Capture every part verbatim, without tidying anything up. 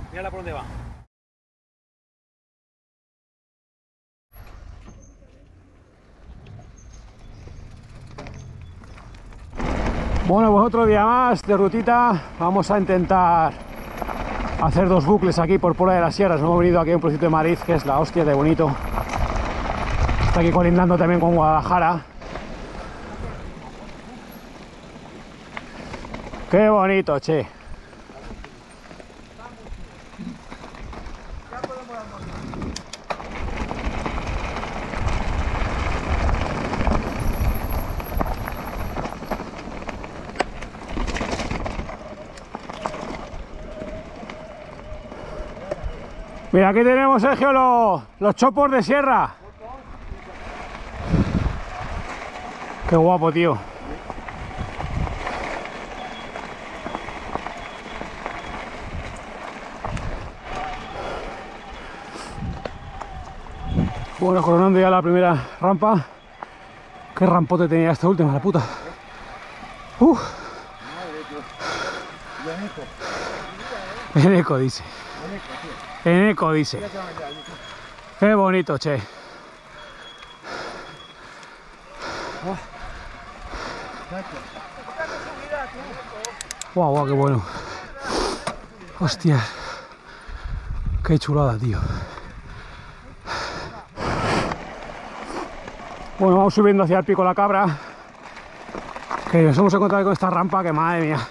Mírala por dónde va. Bueno, pues otro día más de rutita. Vamos a intentar hacer dos bucles aquí por Puebla de las Sierras. Hemos venido aquí a un pueblito de Madrid que es la hostia de bonito. Está aquí colindando también con Guadalajara. Qué bonito, che. Mira, aquí tenemos, Sergio, los, los chopos de sierra. Qué guapo, tío. Bueno, coronando ya la primera rampa. Qué rampote tenía esta última, la puta. Uf. En eco, dice. En eco, dice. Qué bonito, che. Guau, guau, qué bueno. Hostia. Qué chulada, tío. Bueno, vamos subiendo hacia el Pico La Cabra. Que nos hemos encontrado con esta rampa que, madre mía.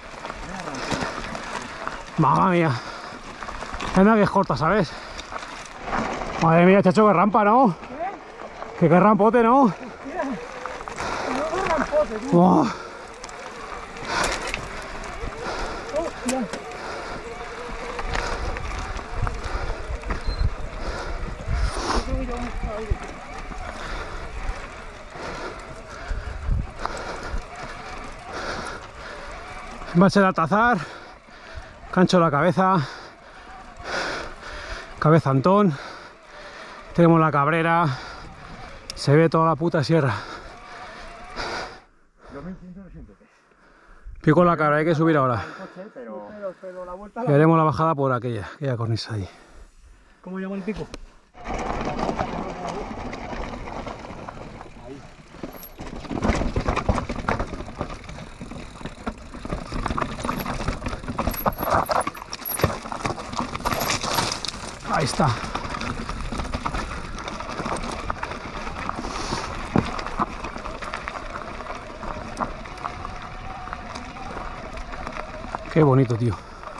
Mamma mía. Anda que es corta, ¿sabes? Madre mía, chacho, qué rampa, ¿no? Que qué rampote, ¿no? Hostia, no rampote, tío. Oh. Hostia. Embalse de Altazar, Cancho de la Cabeza, Cabeza Antón, tenemos la Cabrera, se ve toda la puta sierra. Pico La Cabra, hay que subir ahora. Pero, pero la vuelta Y haremos la bajada por aquella, aquella cornisa ahí. ¿Cómo llama el pico? Ahí está. Qué bonito, tío.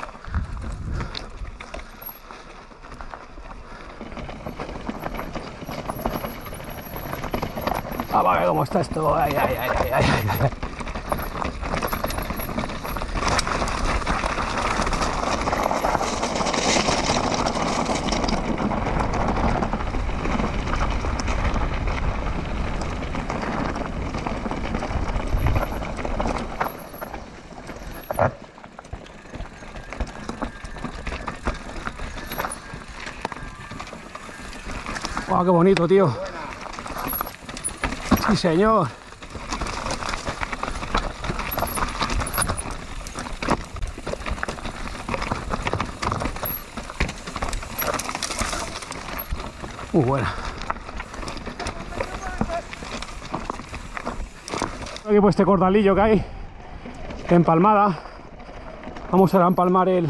Ah, vale, cómo está esto. Ay, ay, ay, ay, ay, ay. Wow, qué bonito, tío. Sí, señor. Muy buena. Aquí pues este cordalillo que hay, empalmada. Vamos a empalmar el,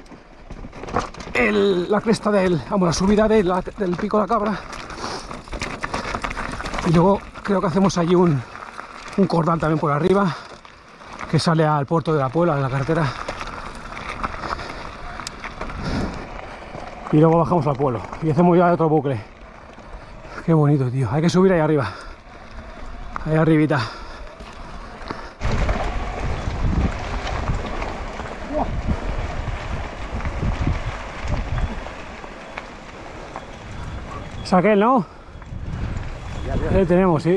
el la cresta del, vamos, la subida de la, del Pico La Cabra. Y luego creo que hacemos allí un, un cordal también por arriba, que sale al puerto de la Puebla, de la carretera. Y luego bajamos al pueblo y hacemos ya otro bucle. Qué bonito, tío. Hay que subir ahí arriba. Ahí arribita. Es aquel, ¿no? Ahí tenemos, sí.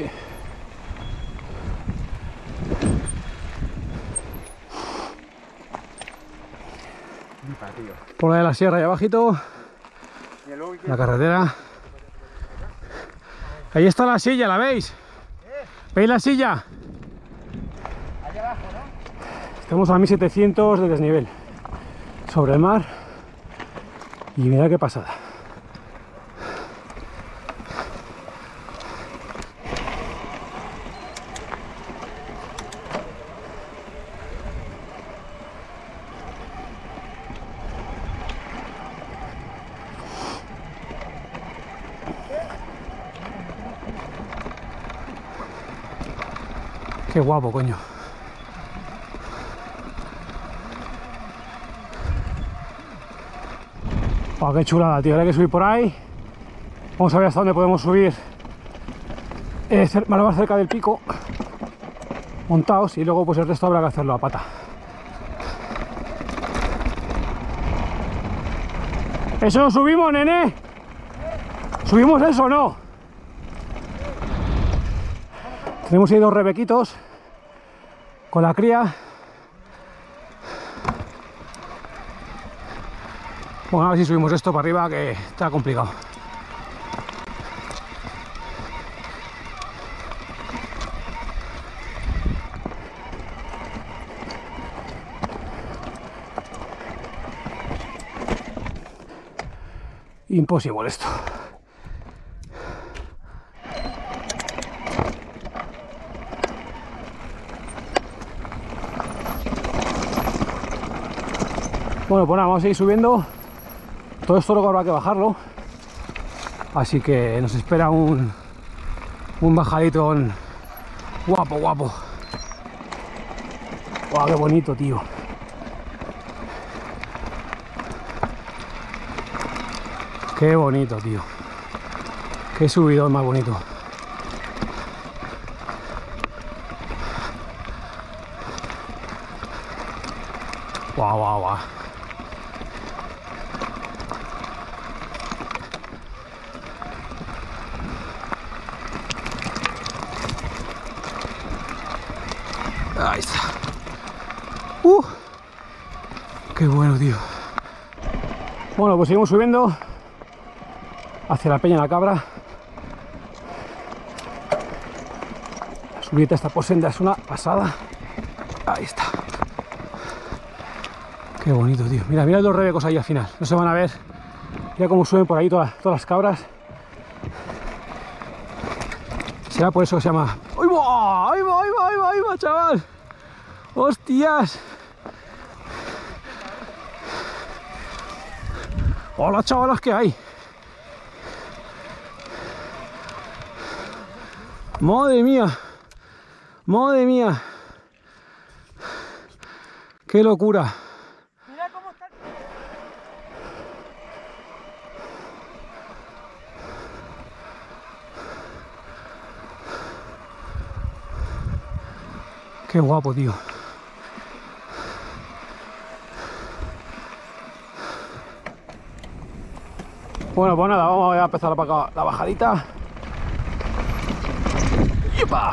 Por la de la sierra ahí abajito. La carretera. Ahí está la silla, ¿la veis? ¿Veis la silla? Allá abajo, ¿no? Estamos a mil setecientos de desnivel sobre el mar. Y mira qué pasada. Qué guapo, coño. Oh, qué chulada, tío. Ahora hay que subir por ahí. Vamos a ver hasta dónde podemos subir. Eh, más cerca del pico. Montados. Y luego pues el resto habrá que hacerlo a pata. ¿Eso lo subimos, nene? ¿Subimos eso o no? Tenemos ahí dos rebequitos con la cría. Bueno, a ver si subimos esto para arriba, que está complicado. Imposible esto. Bueno, pues nada, vamos a seguir subiendo. Todo esto luego habrá que bajarlo. Así que nos espera un, un bajadito guapo, guapo. ¡Guau, qué bonito, tío! Qué bonito, tío. Qué subidón más bonito. Guau, guau, guau. Ahí está. Uh, qué bueno, tío. Bueno, pues seguimos subiendo hacia la Peña de la Cabra. La subida a esta posenda es una pasada. Ahí está. Qué bonito, tío. Mira, mira los rebecos ahí al final. No se van a ver. Mira cómo suben por ahí todas, todas las cabras. Será por eso que se llama... ¡Ahí va! ¡Ahí va! ¡Ahí va! ¡Ahí va! ¡Ahí va, chaval! ¡Hostias! ¡Hola, chavalas, que hay! ¡Madre mía! ¡Madre mía! ¡Qué locura! Mira cómo está. ¡Qué guapo, tío! Bueno, pues nada, vamos a empezar la, la bajadita. ¡Yepa!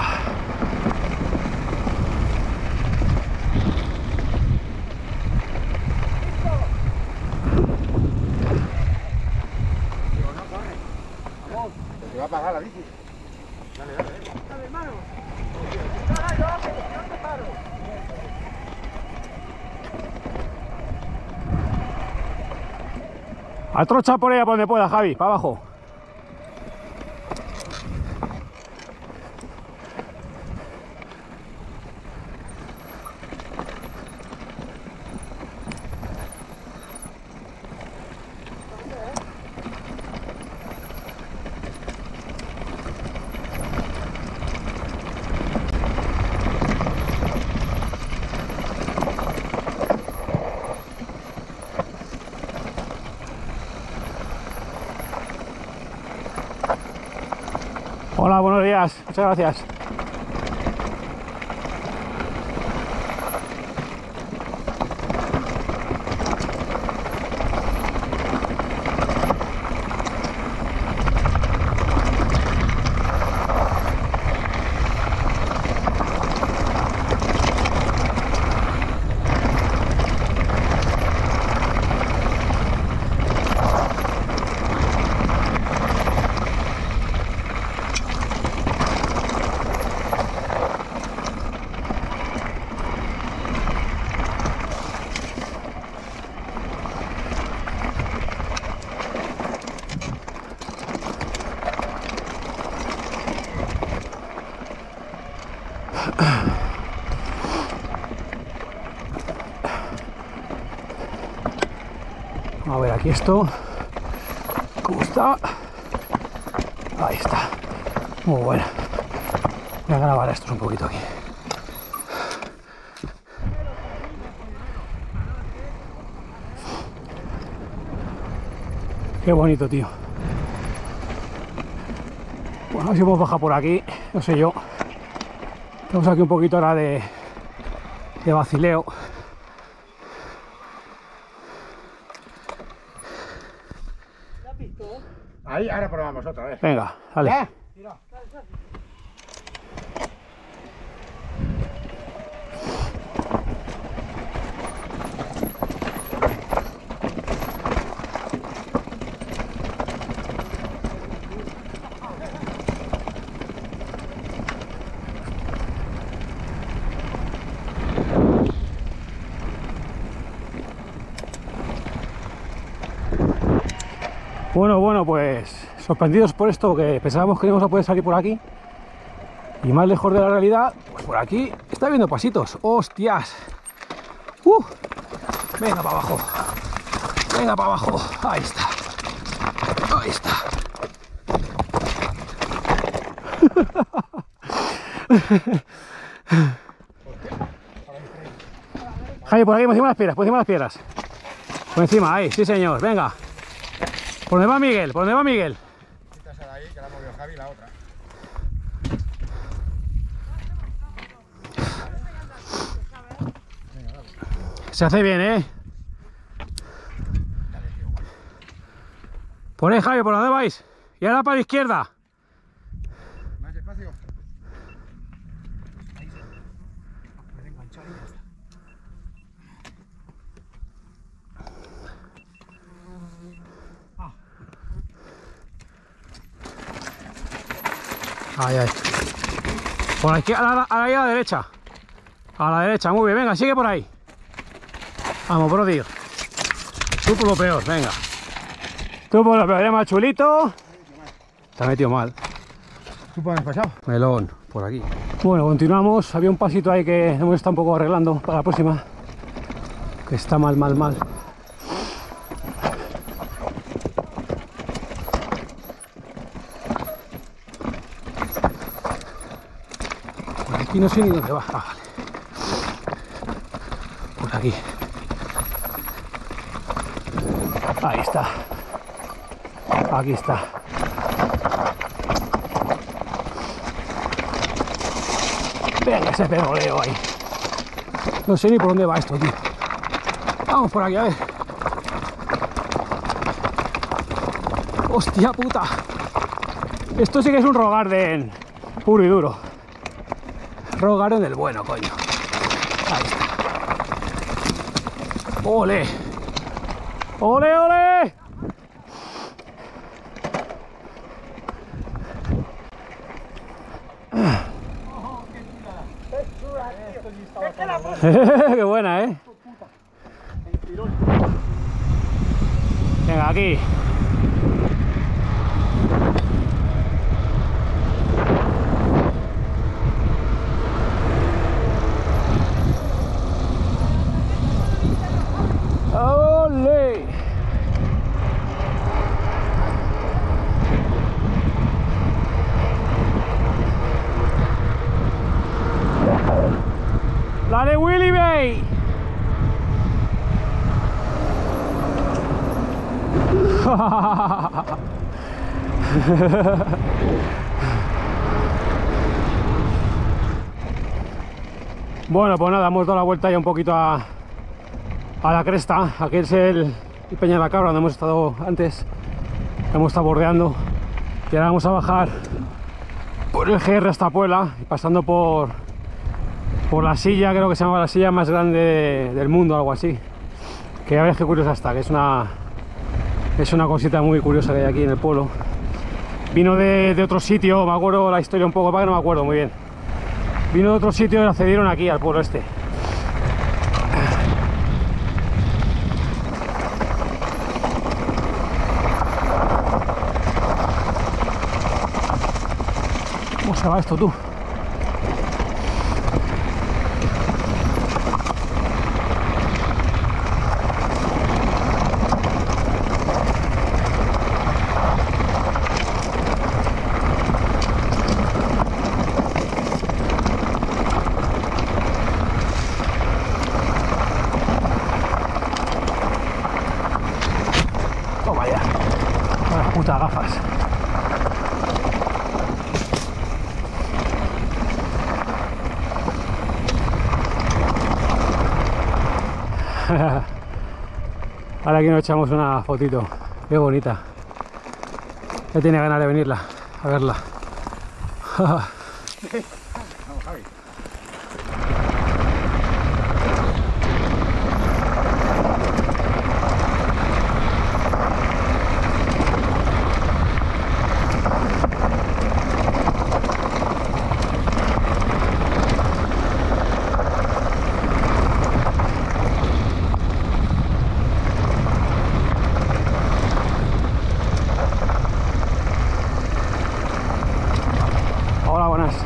Te va a pagar la bici. Dale, dale, dale. Dale, hermano. Dale, yo, yo te paro. Atrocha por ella por donde pueda, Javi, para abajo. Hola, buenos días, muchas gracias. A ver aquí esto. ¿Cómo está? Ahí está. Muy bueno. Voy a grabar estos un poquito aquí. Qué bonito, tío. Bueno, a ver si podemos bajar por aquí. No sé yo. Estamos aquí un poquito ahora de, de vacileo. Ahí, ahora probamos otra vez. Venga, dale. ¿Ya? Bueno, bueno, pues sorprendidos por esto, que pensábamos que no íbamos a poder salir por aquí. Y más lejos de la realidad, pues por aquí está viendo pasitos. ¡Hostias! ¡Uh! Venga para abajo. Venga para abajo. Ahí está. Ahí está. Jaime, por aquí, por encima de las piedras, por encima de las piedras. Por encima, ahí, sí señor, venga. ¿Por dónde va Miguel? ¿Por dónde va Miguel? Quítase de ahí, que la ha movido Javi, la otra. Se hace bien, ¿eh? Por ahí, Javi, ¿por dónde vais? Y ahora para la izquierda. Más despacio. Ahí, ahí. Por aquí, a la, a la, a la derecha. A la derecha, muy bien, venga, sigue por ahí. Vamos, Brody. Tú por lo peor, venga. Tú por lo peor, ya más chulito. Te has metido mal. ¿Tú por dónde has pasado? Melón, por aquí. Bueno, continuamos. Había un pasito ahí que hemos estado un poco arreglando para la próxima. Que está mal, mal, mal. Por aquí no sé ni dónde va. Ah, vale. Por aquí. Ahí está. Aquí está. Venga, ese pedoleo ahí. No sé ni por dónde va esto, tío. Vamos por aquí, a ver. Hostia puta. Esto sí que es un Rock Garden puro y duro. Rock Garden del bueno, coño. Ahí está. ¡Ole! ¡Ole, ole! ¡Qué buena, eh! Venga, aquí. ¡Ole! ¡Dale, Willy Bay! Bueno, pues nada, hemos dado la vuelta ya un poquito a, a la cresta. Aquí es el, el Peña de la Cabra, donde hemos estado antes. Hemos estado bordeando. Y ahora vamos a bajar por el G R hasta Puebla, y pasando por, por la silla, creo que se llama la silla más grande de, del mundo, algo así. Que ya veis qué curiosa está, que es una, es una cosita muy curiosa que hay aquí en el pueblo. Vino de, de otro sitio, me acuerdo la historia un poco, para que no me acuerdo muy bien. Vino de otro sitio y la cedieron aquí, al pueblo este. ¿Cómo se va esto, tú? Ahora aquí nos echamos una fotito. Qué bonita. Ya tiene ganas de venirla a verla. Vamos, Javi. Hola, buenas.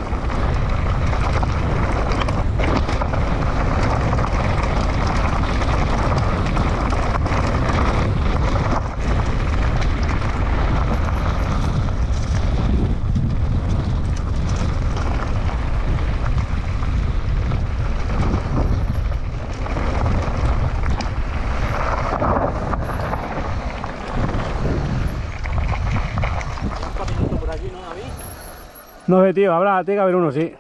No sé, tío, habrá, tiene que haber uno, sí.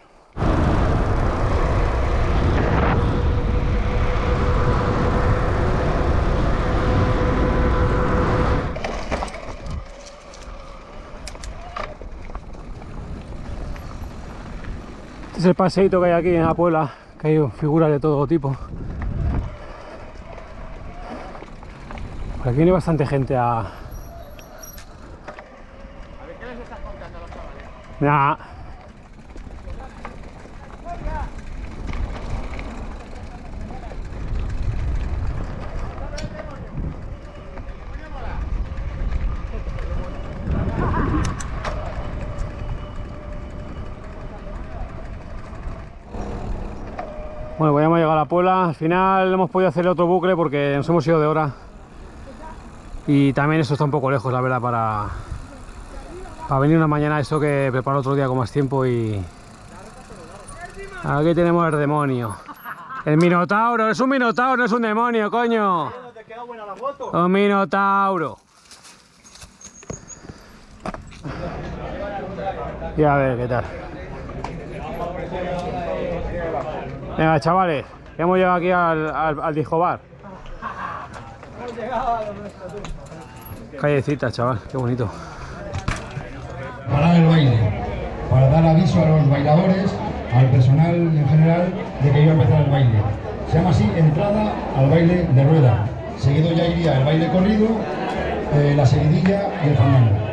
Este es el paseíto que hay aquí en la Puebla, que hay figuras de todo tipo. Por aquí viene bastante gente a... A ver, ¿qué les estás contando a los chavales? Nah. Bueno, pues ya hemos llegado a la Puebla. Al final hemos podido hacer otro bucle porque nos hemos ido de hora. Y también eso está un poco lejos, la verdad, para, para venir una mañana, eso que preparar otro día con más tiempo. Y aquí tenemos el demonio. El minotauro, es un minotauro, no es un demonio, coño. Un minotauro. Y a ver qué tal. Venga, chavales, que hemos llegado aquí al, al, al Dijobar. Callecita, chaval, qué bonito. Parar el baile, para dar aviso a los bailadores, al personal en general, de que iba a empezar el baile. Se llama así, entrada al baile de rueda. Seguido ya iría el baile corrido, eh, la seguidilla y el fandango.